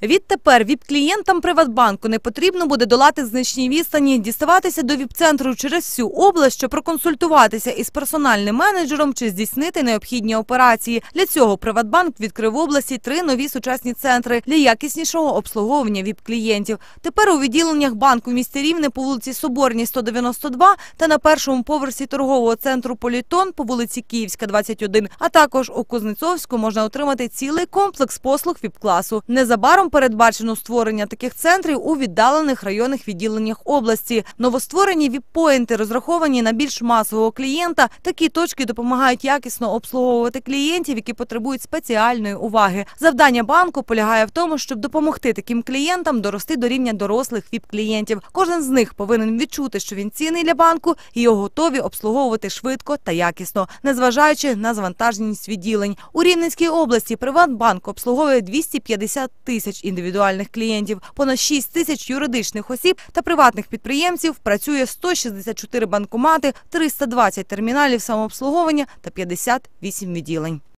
Відтепер ВІП-клієнтам Приватбанку не потрібно буде долати значні відстані, діставатися до ВІП-центру через всю область, щоб проконсультуватися із персональним менеджером чи здійснити необхідні операції. Для цього Приватбанк відкрив в області 3 нові сучасні центри для якіснішого обслуговування ВІП-клієнтів. Тепер у відділеннях банку в місті Рівне по вулиці Соборній, 192 та на першому поверсі торгового центру «Політон» по вулиці Київська, 21, а також у Кузнецовську можна отримати цілий комплекс послуг ВІП-класу. Незабаром передбачено створення таких центрів у віддалених районних відділеннях області. Новостворені віп-поінти розраховані на більш масового клієнта. Такі точки допомагають якісно обслуговувати клієнтів, які потребують спеціальної уваги. Завдання банку полягає в тому, щоб допомогти таким клієнтам дорости до рівня дорослих віп-клієнтів. Кожен з них повинен відчути, що він цінний для банку і його готові обслуговувати швидко та якісно, незважаючи на завантаженість відділень. У Рівненській області Приватбанк обслуговує 250 тисяч індивідуальних клієнтів, понад 6 тисяч юридичних осіб та приватних підприємців, працює 164 банкомати, 320 терміналів самообслуговування та 58 відділень.